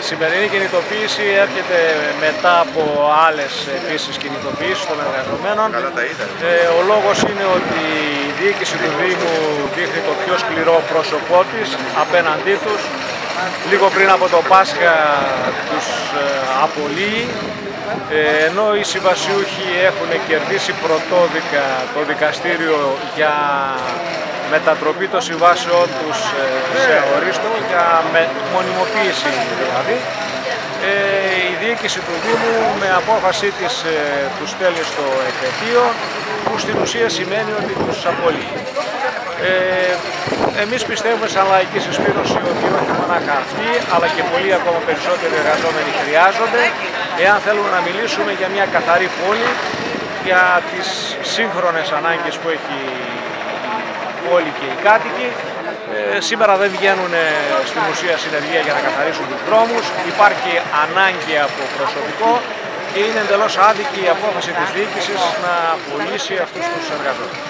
σημερινή κινητοποίηση έρχεται μετά από άλλες επίσης κινητοποίησεις των εργαζομένων. Ο λόγος είναι ότι η διοίκηση του Δήμου δείχνει το πιο σκληρό πρόσωπό της απέναντί τους. Λίγο πριν από το Πάσχα τους απολύει, ενώ οι συμβασιούχοι έχουν κερδίσει πρωτόδικα το δικαστήριο για μετατροπή των συμβάσεών τους σε αορίστο, για μονιμοποίηση δηλαδή. Η διοίκηση του Δήμου με απόφασή της τους στέλνει στο εφετείο, που στην ουσία σημαίνει ότι τους απολύει. Εμείς πιστεύουμε σαν Λαϊκή Συσπήρωση ότι όχι μονάχα αυτοί, αλλά και πολλοί ακόμα περισσότεροι εργαζόμενοι χρειάζονται, εάν θέλουμε να μιλήσουμε για μια καθαρή πόλη, για τις σύγχρονες ανάγκες που έχει η πόλη και οι κάτοικοι. Σήμερα δεν βγαίνουν στην ουσία συνεργεία για να καθαρίσουν τους δρόμους, υπάρχει ανάγκη από προσωπικό και είναι εντελώς άδικη η απόφαση της διοίκησης να απολύσει αυτούς τους εργαζόμενους.